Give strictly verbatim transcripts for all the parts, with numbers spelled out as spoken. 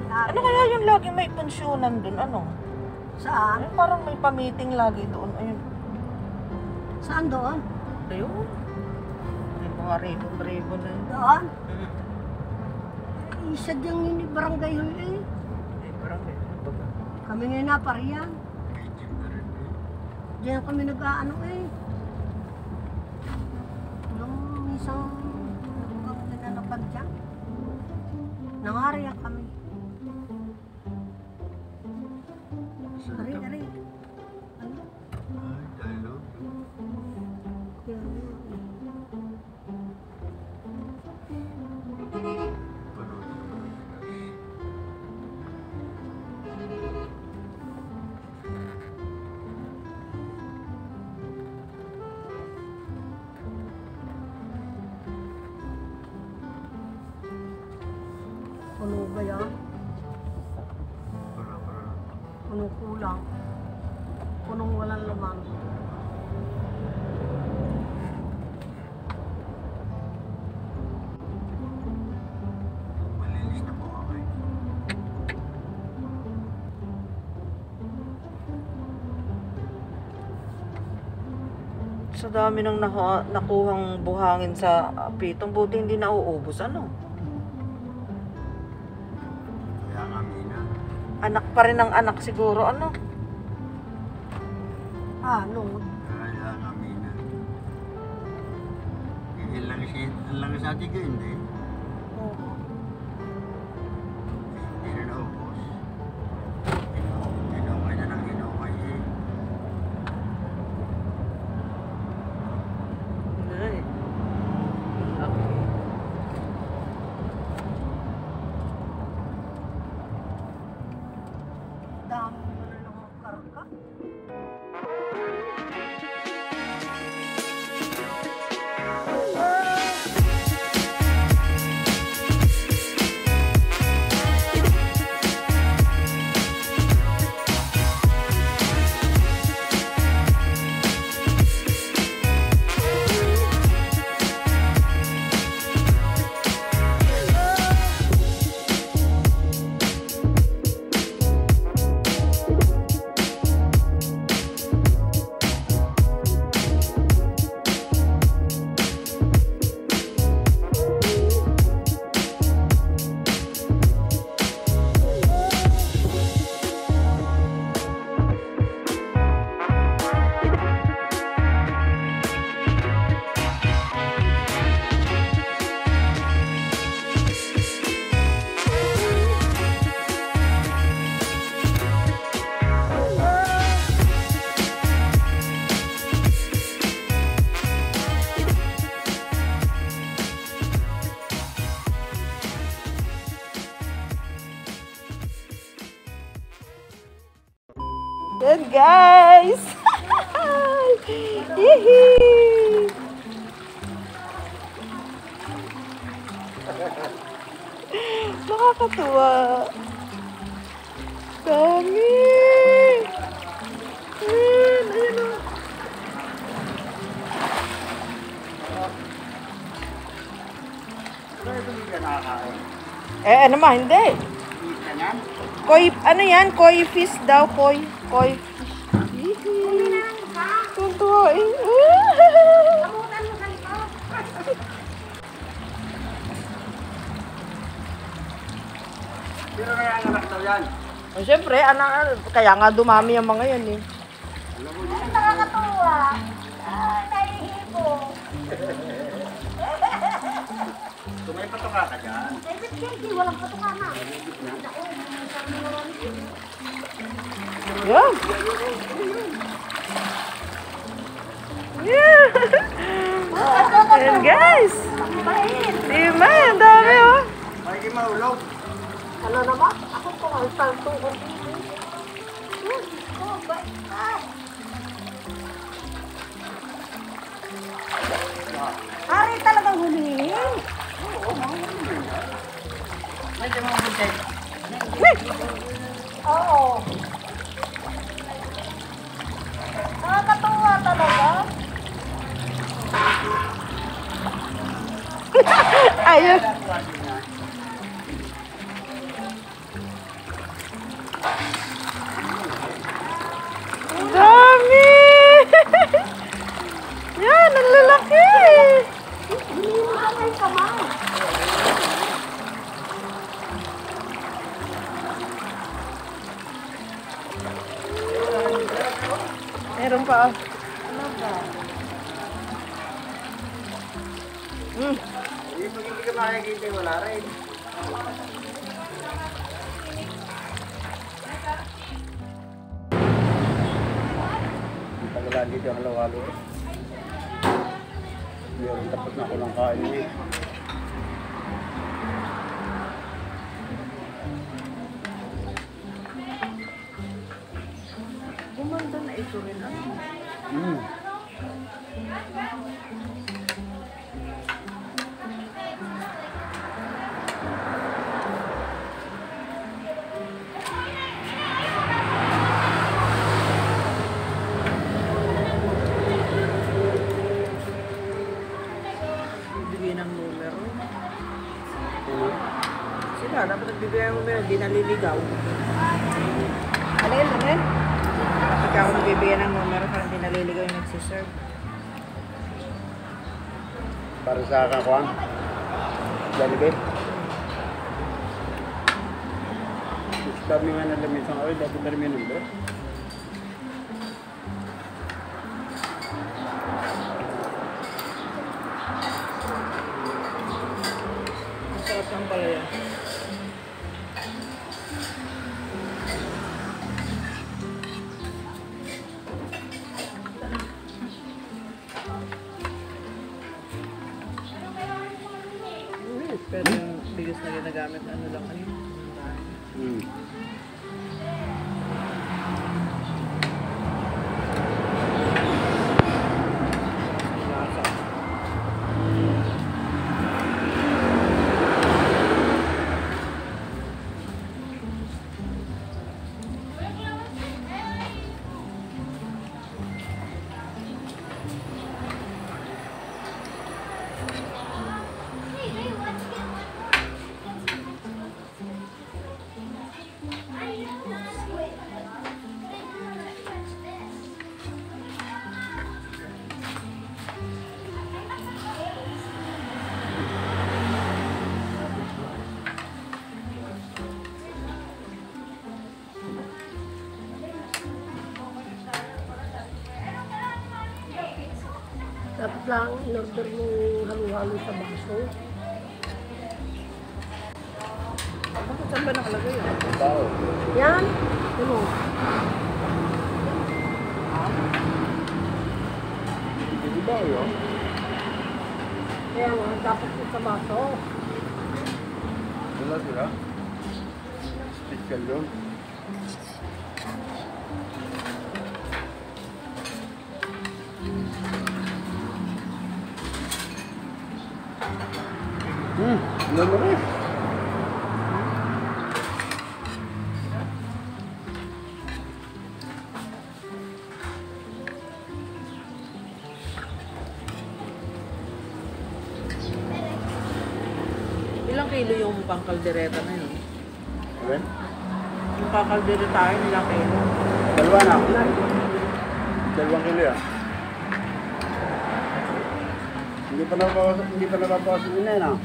Ano kaya yung lagi may pensyonan dun? Ano? Saan? Ay, parang may pa-meeting lagi doon. Ayun. Saan doon? Ayun. May mga ribbon-ribbon na yun. Doon? Hmm. Isa diyang yun yung barangay hall eh. Eh, parang eh. Baga. Kami ngayon na pariyan. Diyan kami nag-aano eh. Nung isang nagugap na nalapad dyan. Nangariyan kami. Ari, ari. Ano? Kaya yun. Puno ba yan? Puno kulang. Punong walang laman. Malinis na po ako eh. Sa dami ng naku- nakuhang buhangin sa uh, pitong, buti hindi nauubos. Ano? Kaya nga Mina. Anak pa rin ang anak siguro. Ano? Ano? Kaya nga Mina. Hindi lang siya, lang sa atin ko hindi. Oo. Hindi na naubos. Inumay na ng inumay eh. Ay. Okay. Dami mo na ng mga karga. Yan guys! Hihi! Nakakatuwa. Dami! Ayan, ayan o. Pero ito hindi ka nakakain. Eh, ano ma, hindi. Hindi ka yan? Koi, ano yan? Koi fish daw, koi. Koi fish. Hihi! Tuntuin. Amutan mo sa likod. Pero nanganganak daw yan. Oh, siyempre, anak, kaya nga dumami ang mga yan eh. Alam mo, Ay, nakakatuwa. Ay, naihibo. kung may patuka ka dyan. David Kenji, walang patungana. Yeah. Yeah. Ayan guys. Di ba? Ang dami oh. May maulog. Ano naman? Ako po ang salto ko. Oh, bait ka. Ari talagang hulihin. Medyo mga buntis. Oo. Nakakatuwa talaga. Ayun. Meron pa. Ano ba? Hmm. Eh, pag hindi ka makikita, wala rin. Ang tagalan dito ang halo-halo. Meron tapos na ako ng kain niya. Gumanda na ito rin. Ano? Mm. Bigay ng numero. Ano? Sila, dapat nagbibigay ng numero, hindi naliligaw. Alin, alin? Ikaw ang nagbibigay ng numero para hindi naliligaw yung nagsiserve. Para sa kakuan? Jollibee? Mas kami nga nalamit sa kawin, dapat na rin may numero. Ang sarap ng palaya. Pero yung bigas na ginagamit, ano lang kanina? Mm. Lasa. Dapat lang in-order mong halo-halo sa baso. Bakit saan ba nakalagay yun? Tao. Yan. Ano? Hindi ba yun? Kaya nga, dapat yung sa baso. Wala sila? Special yun. Hmm, ano mo rin? Ilang kilo yung pangkaldereta na yun? Ayan? Yung kakalderetahin, ilang kilo? Dalawa na. Dalawang kilo yan. Hindi pa napapas, hindi pa napapas yun na yun ah.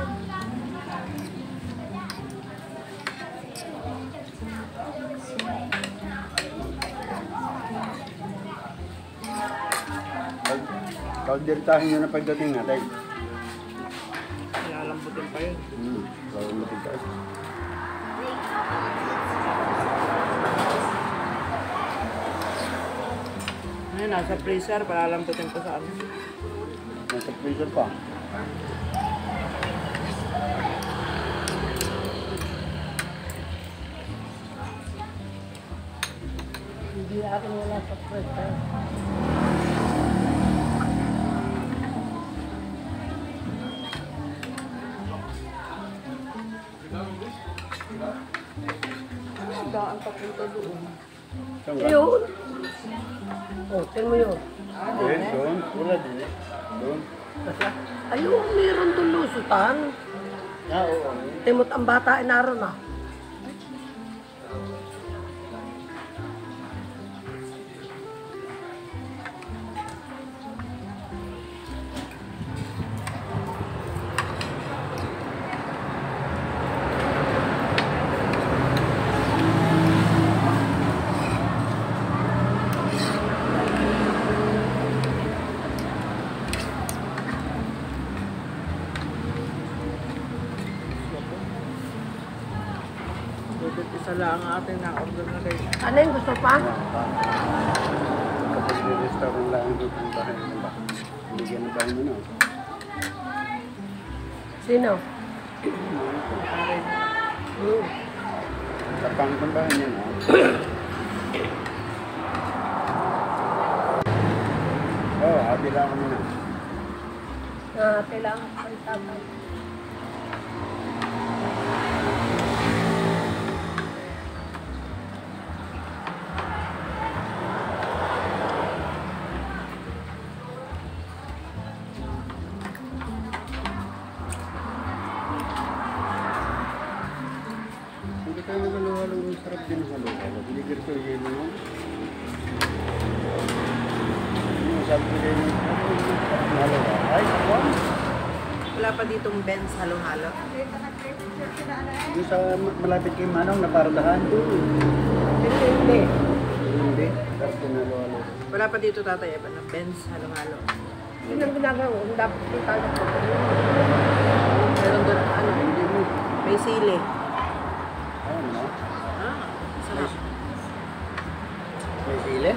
Pagdirtahin nyo na pagdating natin. Lalambutin pa yun. Hmm, pagdating tayo. Ayun, nasa freezer, palalambutin pa sa ano. Nasa freezer pa. Hindi akin wala sa pressure. Daan papunta doon. Saan ka? Ayun. Oh, tingnan mo yun. Doon, doon. Wala din eh. Doon. Ayun, meron doon lusutan. Ah, oo. Timot ang bata ay naroon ah. Wala ang ating na-order na kayo. Ano yung gusto pa? Kapag may-restaurant lang ang doon bahay mo ba? Bigyan na bahay mo na. Sino? Hmm. Tapang kang bahay niya na. Oo, oh, abi lang kami na. Ah, kailangan ko yung tatay. Hindi tayo nag-halo-halo. Ang sarap din ng halo-halo. Binigyan ko yung yelo mo. Yung sabi ko kayo ng halo-halo. Ay, ako. Wala pa ditong Benz halo-halo. Yung sa malapit kay Manong na paradahan. Hindi, hindi. Hindi. Sarap din halo-halo. Wala pa dito tatay Evan ng Benz halo-halo. Yun ang ginagawa ko. Dapat yung tayo ko. Meron doon ano, Hindi mo. may sili. Ayun na. Ah, sarap. May sili?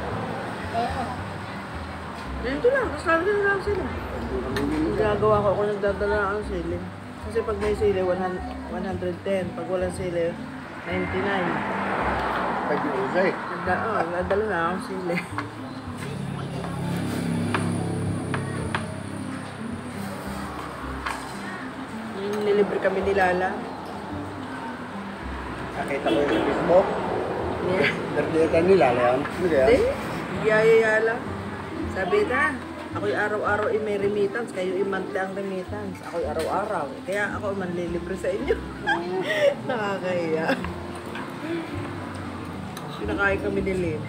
Dito lang, tapos lalagyan na lang sila. Ginagawa ko ako nagdadala ng sili. Kasi pag may sili, one hundred ten. Pag walang sili, ninety-nine. Pag yung usay. Nagda oh, nagdadala na ako sili. Yung nilibre kami ni Lala. Nakita ko yung Facebook. Yeah. Birthday ka nila, Leon. Ano kaya? Hindi, yaya lang. Sabi na, ako'y araw-araw ay may remittance, kayo ay monthly ang remittance. Ako'y araw-araw. Kaya ako manlilibre sa inyo. Nakakahiya. Pinakain kami ni Lynn.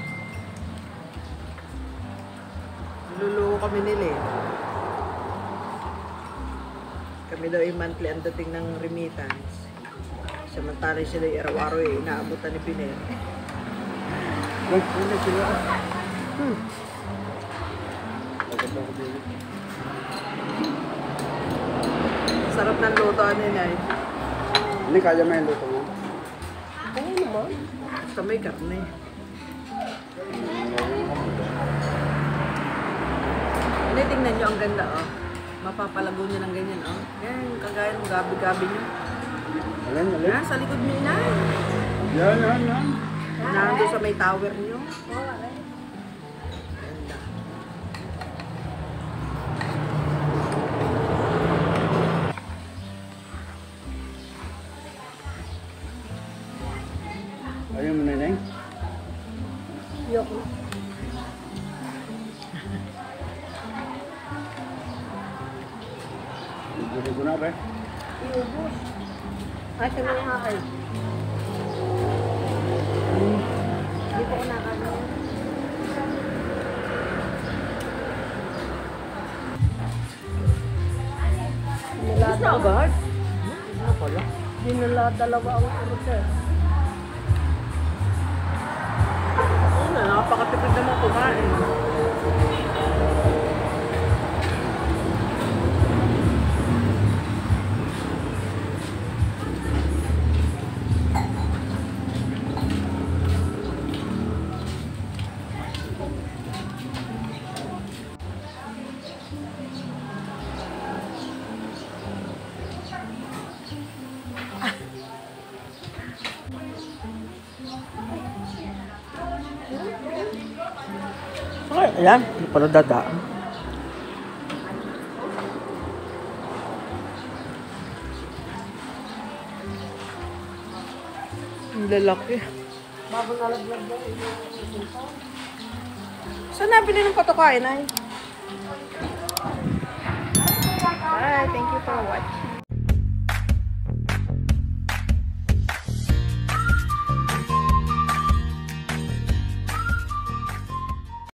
Niluluho kami ni Lynn. Kami daw ay monthly ang dating ng remittance. Samantala sila ay araw-araw ay inaabutan ni Pinel. Uy, ano sila? Hmm. Agad ako din. Sarap ng luto ni Nay. Hindi, kaya mo yung luto mo. Ano naman? Sa may karne. Hindi, tingnan nyo, ang ganda, oh. Mapapalago nyo ng ganyan, oh. Yan, kagaya ng gabi-gabi nyo. Alin, alin? Yan, sa likod nyo, Inay. Yan, yan, yan. Nando sa may tower nyo. Wala eh. Ganda. Ayaw mo na yun, eh? Yoko. Bili ko na, pre. Iubos. Ay, sa mga hakay. Hindi ko nakano. Tapos na agad? Ano pala? Dinala dalawa ang order. Ano na, nakapakatipid naman kumain. Okay, ayan. Hindi pala dadaan. Ang lalaki. Bago nalaglag ba yung sultan? Saan nabili ng patukain ay? Bye, thank you for watching.